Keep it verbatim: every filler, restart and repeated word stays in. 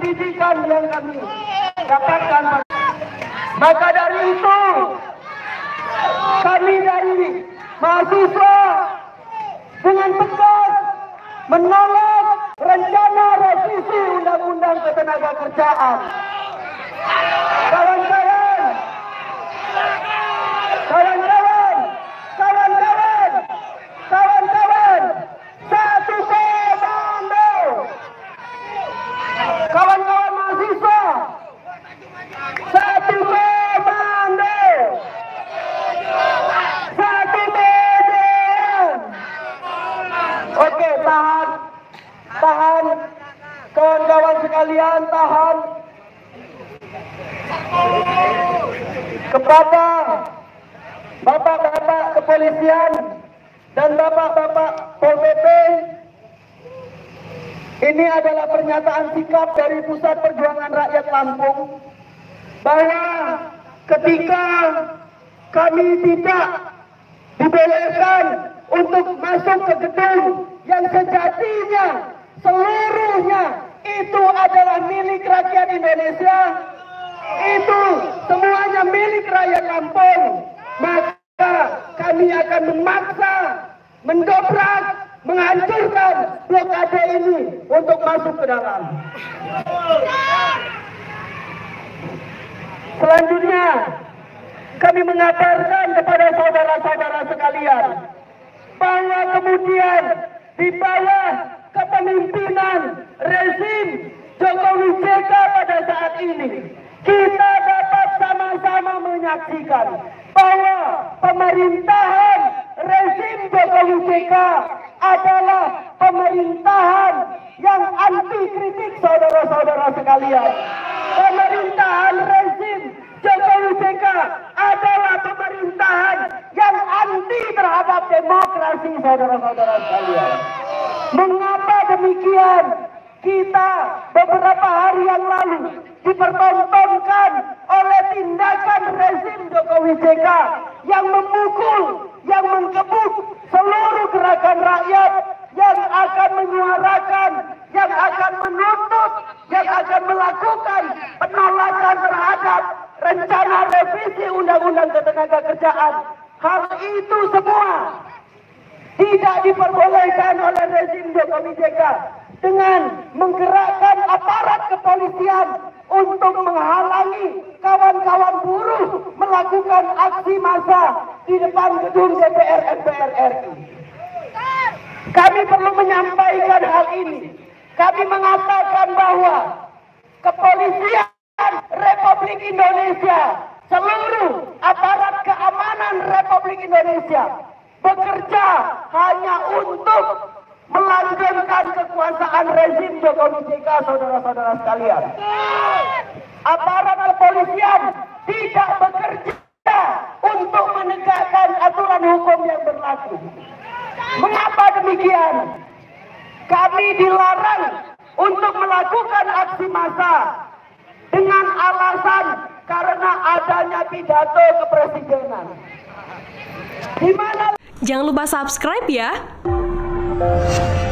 pendidikan yang kami dapatkan. Maka dari itu kami dari mahasiswa dengan tegas menolak rencana revisi Undang-Undang Ketenagakerjaan. Kawan-kawan, kawan-kawan, kawan-kawan, kawan-kawan, satu komando. Kawan-kawan mahasiswa, satu komando, satu tujuan. Oke, tahan, tahan, kawan-kawan sekalian, tahan. Kepada bapak-bapak kepolisian dan bapak-bapak Pol P P, ini adalah pernyataan sikap dari Pusat Perjuangan Rakyat Lampung bahwa ketika kami tidak dibolehkan untuk masuk ke gedung yang sejatinya seluruhnya itu adalah milik rakyat Indonesia, itu semuanya milik rakyat Lampung, maka kami akan memaksa, mendobrak, menghancurkan blokade ini untuk masuk ke dalam. Selanjutnya, kami mengabarkan kepada saudara-saudara sekalian bahwa kemudian di bawah kepemimpinan rezim Jokowi J K pada saat ini, kita dapat sama-sama menyaksikan bahwa pemerintahan rezim Jokowi J K adalah pemerintahan yang anti kritik, saudara-saudara sekalian. Pemerintahan rezim Jokowi J K adalah pemerintahan yang anti terhadap demokrasi, saudara-saudara sekalian. Mengapa demikian? Kita beberapa hari yang lalu dipertontonkan oleh tindakan rezim Jokowi J K yang memukul, yang menggebuk seluruh gerakan rakyat yang akan menyuarakan, yang akan menuntut, yang akan melakukan penolakan terhadap rencana revisi Undang-Undang Ketenagakerjaan. Hal itu semua tidak diperbolehkan oleh rezim Jokowi J K dengan menggerakkan aparat kepolisian untuk menghalangi kawan-kawan buruh melakukan aksi massa di depan gedung D P R M P R R I. Kami perlu menyampaikan hal ini. Kami mengatakan bahwa kepolisian Republik Indonesia, seluruh aparat keamanan Republik Indonesia bekerja hanya untuk melanggengkan kekuasaan rezim Jokowi J K, saudara-saudara sekalian. Aparat kepolisian tidak bekerja untuk menegakkan aturan hukum yang berlaku. Mengapa demikian? Kami dilarang untuk melakukan aksi massa dengan alasan karena adanya pidato kepresidenan. Di mana? Jangan lupa subscribe ya.